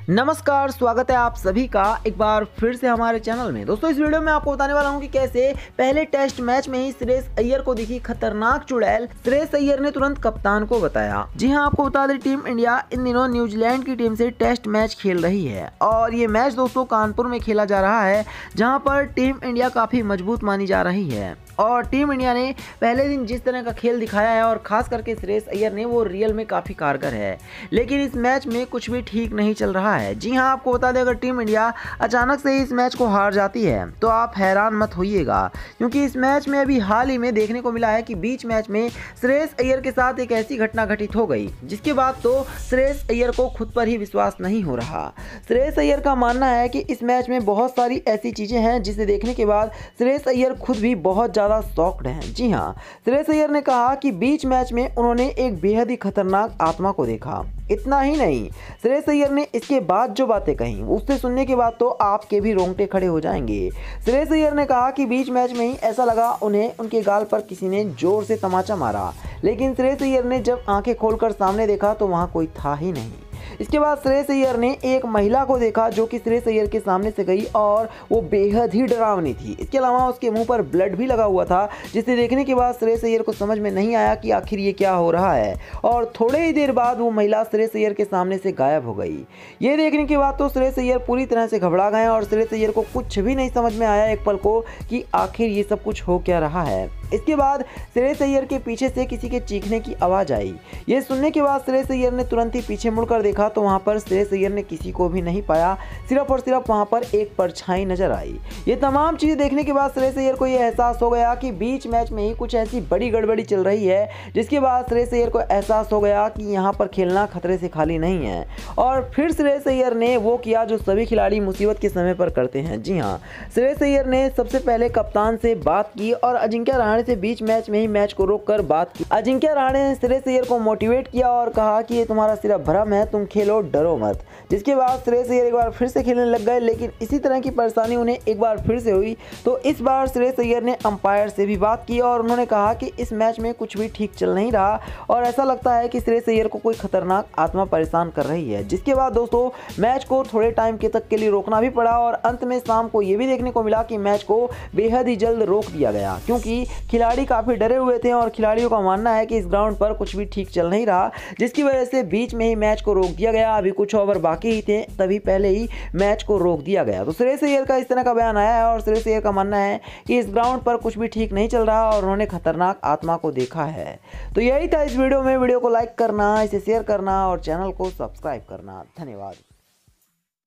नमस्कार, स्वागत है आप सभी का एक बार फिर से हमारे चैनल में। दोस्तों, इस वीडियो में आपको बताने वाला हूं कि कैसे पहले टेस्ट मैच में ही श्रेयस अय्यर को दिखी खतरनाक चुड़ैल। श्रेयस अय्यर ने तुरंत कप्तान को बताया। जी हां, आपको बता दें, टीम इंडिया इन दिनों न्यूजीलैंड की टीम से टेस्ट मैच खेल रही है और ये मैच दोस्तों कानपुर में खेला जा रहा है, जहाँ पर टीम इंडिया काफी मजबूत मानी जा रही है। और टीम इंडिया ने पहले दिन जिस तरह का खेल दिखाया है और खास करके श्रेयस अय्यर ने, वो रियल में काफ़ी कारगर है। लेकिन इस मैच में कुछ भी ठीक नहीं चल रहा है। जी हां, आपको बता दें, अगर टीम इंडिया अचानक से इस मैच को हार जाती है तो आप हैरान मत होइएगा, क्योंकि इस मैच में अभी हाल ही में देखने को मिला है कि बीच मैच में श्रेयस अय्यर के साथ एक ऐसी घटना घटित हो गई जिसके बाद तो श्रेयस अय्यर को खुद पर ही विश्वास नहीं हो रहा। श्रेयस अय्यर का मानना है कि इस मैच में बहुत सारी ऐसी चीज़ें हैं जिसे देखने के बाद श्रेयस अय्यर खुद भी बहुत ज़्यादा शॉक्ड हैं। जी हां, श्रेयस अय्यर ने कहा कि बीच मैच में उन्होंने एक बेहद ही खतरनाक आत्मा को देखा। इतना ही नहीं, श्रेयस अय्यर ने इसके बाद जो बातें कही उससे सुनने के बाद तो आपके भी रोंगटे खड़े हो जाएंगे। श्रेयस अय्यर ने कहा कि बीच मैच में ही ऐसा लगा उन्हें उनके गाल पर किसी ने जोर से तमाचा मारा, लेकिन श्रेयस अय्यर ने जब आंखें खोलकर सामने देखा तो वहां कोई था ही नहीं। इसके बाद श्रेयस अय्यर ने एक महिला को देखा जो कि श्रेयस अय्यर के सामने से गई और वो बेहद ही डरावनी थी। इसके अलावा उसके मुंह पर ब्लड भी लगा हुआ था, जिसे देखने के बाद श्रेयस अय्यर को समझ में नहीं आया कि आखिर ये क्या हो रहा है। और थोड़े ही देर बाद वो महिला श्रेयस अय्यर के सामने से गायब हो गई। ये देखने के बाद तो श्रेयस अय्यर पूरी तरह से घबरा गए और श्रेयस अय्यर को कुछ भी नहीं समझ में आया एक पल को कि आखिर ये सब कुछ हो क्या रहा है। इसके बाद श्रेयस अय्यर के पीछे से किसी के चीखने की आवाज़ आई। ये सुनने के बाद श्रेयस अय्यर ने तुरंत ही पीछे मुड़कर देखा तो वहाँ पर श्रेयस अय्यर ने किसी को भी नहीं पाया, सिर्फ और सिर्फ वहाँ पर एक परछाई नजर आई। ये तमाम चीज़ें देखने के बाद श्रेयस अय्यर को ये एहसास हो गया कि बीच मैच में ही कुछ ऐसी बड़ी गड़बड़ी चल रही है, जिसके बाद श्रेयस अय्यर को एहसास हो गया कि यहाँ पर खेलना खतरे से खाली नहीं है। और फिर श्रेयस अय्यर ने वो किया जो सभी खिलाड़ी मुसीबत के समय पर करते हैं। जी हाँ, श्रेयस अय्यर ने सबसे पहले कप्तान से बात की और अजिंक्य रहाणे से बीच मैच में ही मैच को रोककर बात की। अजिंक्य रहाणे ने श्रेयस अय्यर को मोटिवेट किया और कहा कि ये तुम्हारा सिर्फ भ्रम है, तुम खेलो, डरो मत। जिसके बाद श्रेयस अय्यर एक बार फिर से खेलने लग गए, लेकिन इसी तरह की परेशानी उन्हें एक बार फिर से हुई। तो इस बार श्रेयस अय्यर ने अंपायर से भी बात की और उन्होंने कहा कि इस मैच में कुछ भी ठीक चल नहीं रहा और ऐसा लगता है कि श्रेयस अय्यर को कोई खतरनाक आत्मा परेशान कर रही है। जिसके बाद दोस्तों मैच को थोड़े टाइम के लिए रोकना भी पड़ा और अंत में शाम को ये भी देखने को मिला कि मैच को बेहद ही जल्द रोक दिया गया, क्योंकि खिलाड़ी काफ़ी डरे हुए थे और खिलाड़ियों का मानना है कि इस ग्राउंड पर कुछ भी ठीक चल नहीं रहा, जिसकी वजह से बीच में ही मैच को रोक दिया गया। अभी कुछ ओवर बाकी ही थे, तभी पहले ही मैच को रोक दिया गया। तो श्रेयस अय्यर का इस तरह का बयान आया है और श्रेयस अय्यर का मानना है कि इस ग्राउंड पर कुछ भी ठीक नहीं चल रहा और उन्होंने खतरनाक आत्मा को देखा है। तो यही था इस वीडियो में। वीडियो को लाइक करना, इसे शेयर करना और चैनल को सब्सक्राइब करना। धन्यवाद।